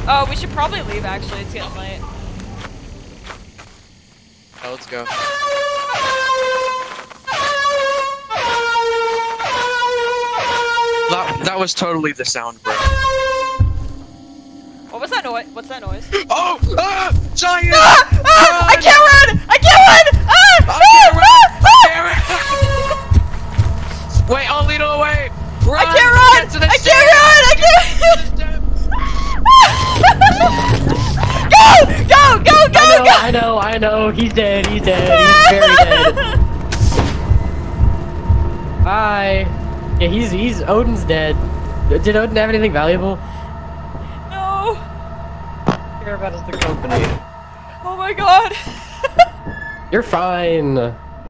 Oh, we should probably leave actually, it's getting late. Yeah, let's go. That was totally the sound, bro. What was that noise? What's that noise? Oh! Ah! Giant! Ah! Ah! I can't run! I can't run! Ah! Wait, I'll lead away! Run! I can't run! Get to the I ship! can't run! I can't! Go! Go! Go! Go! Go! I know. He's dead. He's dead. He's very dead. Bye. Yeah, he's Odin's dead. Did Odin have anything valuable? No. Care about is the company. Oh my god. You're fine.